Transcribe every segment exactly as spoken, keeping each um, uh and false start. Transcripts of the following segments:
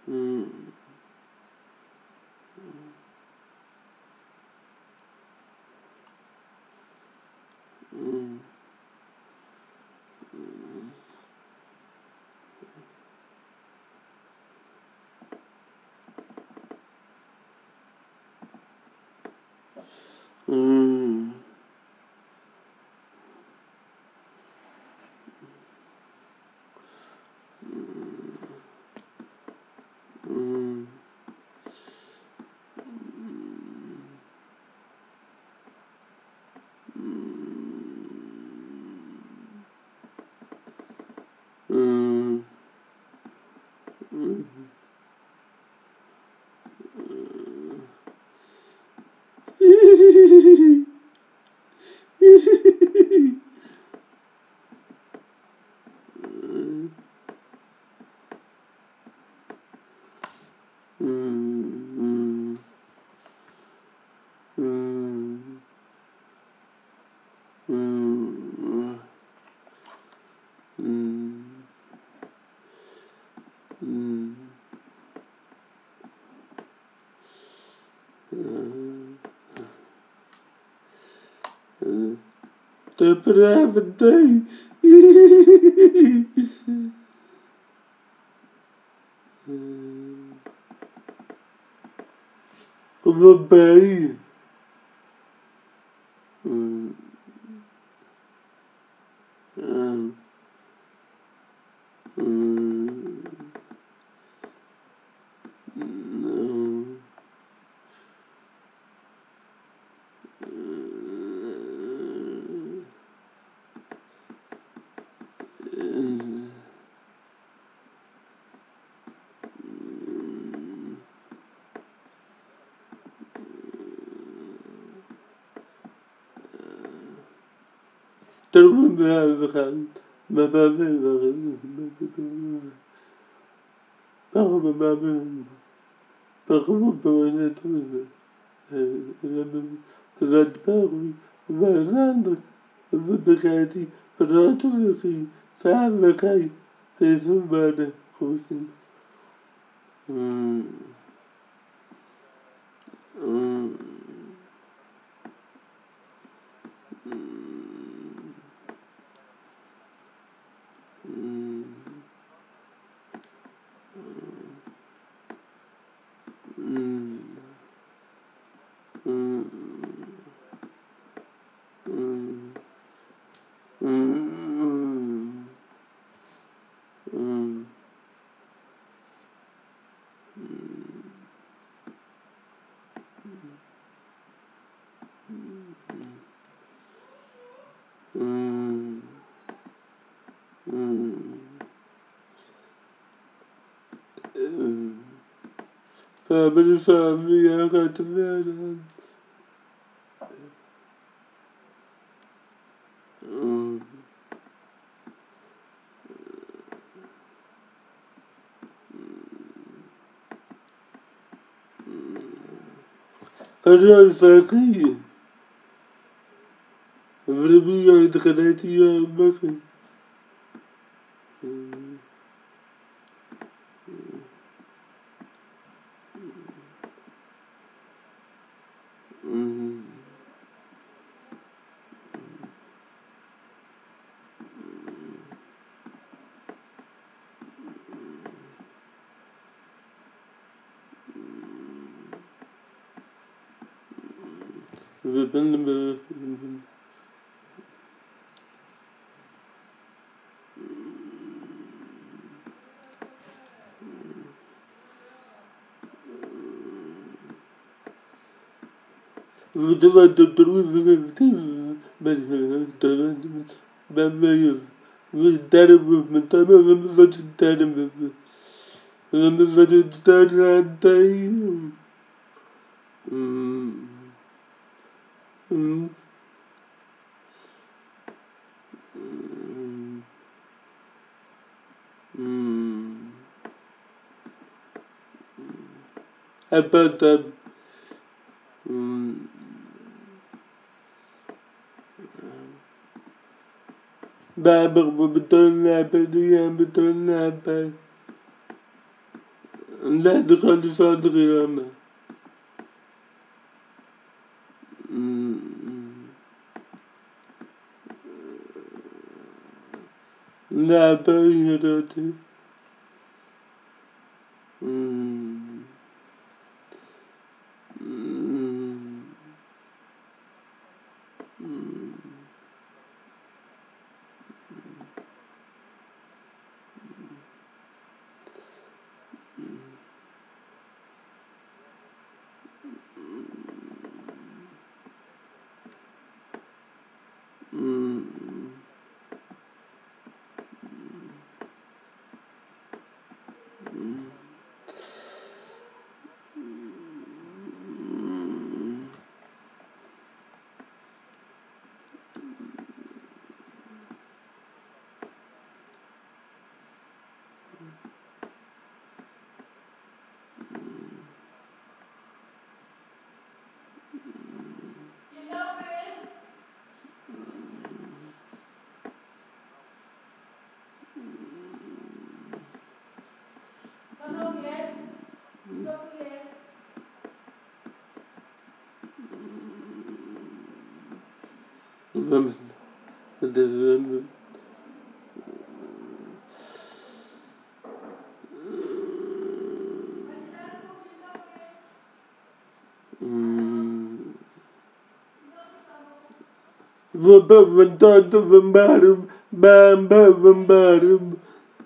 mm, mm, mm, mm, mm, mm. Mm, mm, mm, mm, mm, mm. Temper have a day. Como bem. Mm, mm, mm, mm, Terwijl we gaan. Maar we willen. Waarom we maar willen. Waarom we niet willen. Dat waarom we lander. We begrijpen. Verantwoordelijkheid. Samenwerking. Deze waarden. Goed. Mm. Mm. Mm. Mm. Mm. Mm. Mm. Mm. Mm. Mm. Mm. Family, family, I got the man. Mm. Hallo, Zaki. Vrijdag uit de gereedte jaar maken. Mm. We zijn er. We doen wat de droeven. Met de ben wij. We derde met de we wat de derde met. We wat de derde day. Mm. Mm. Mm. About that. Mm. Baber, we betalen naar bij die en betalen naar bij. لا دخل صادق ياما. لا بيرتي. Vamos. Vamos. Vambam, bam, bam, bam.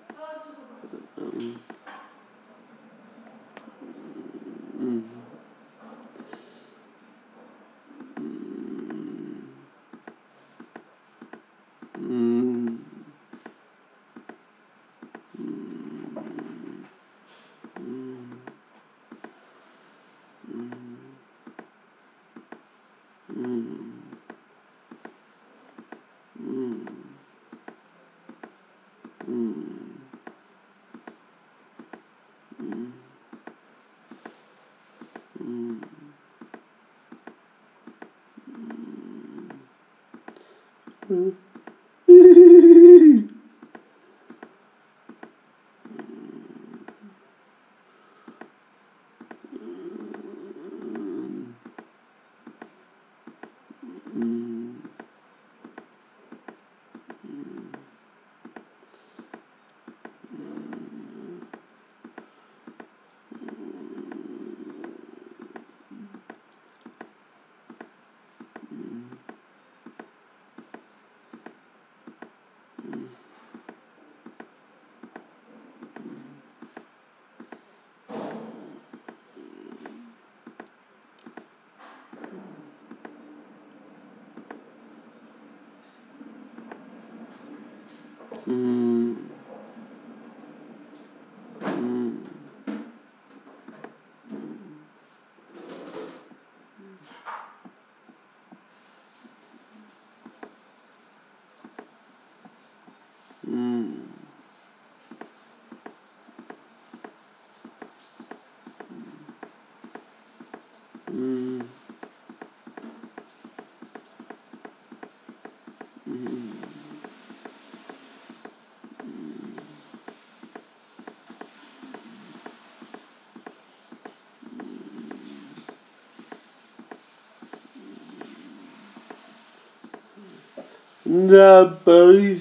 Na Paris.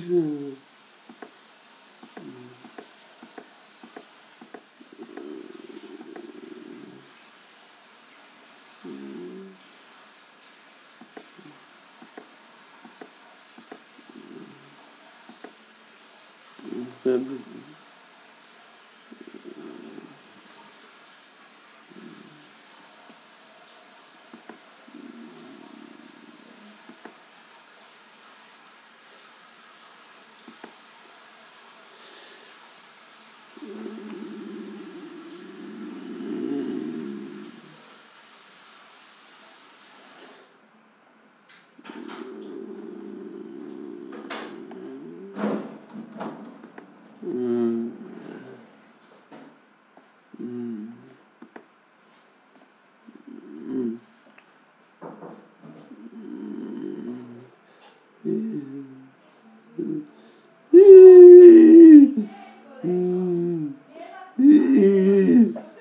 Mm.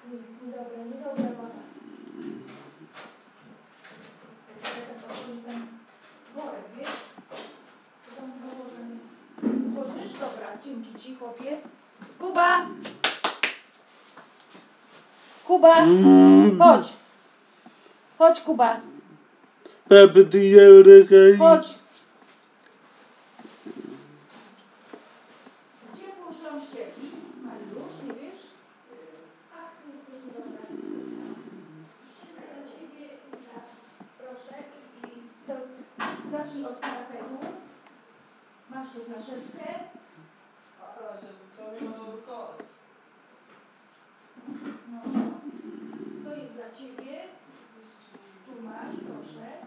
Nic, niedobre, niedobre woda. Ja tak otworzę ten worek, wiesz? To tam założę. Otworzysz? Dobra, dzięki ci, chłopie. Kuba! Kuba! Chodź! Chodź, Kuba! Papa, ty nie Chodź! Gdzie położyłam ścieki? Mariusz, nie wiesz? Ach, nie jest dobra. Dla ciebie, proszę, i sto... zacznij od parapenu. Masz tu flaszeczkę. No, to jest dla ciebie. Tu masz, proszę.